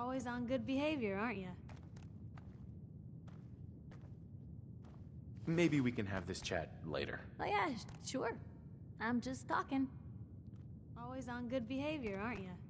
Always on good behavior, aren't you? Maybe we can have this chat later. Oh yeah, sure. I'm just talking. Always on good behavior, aren't you?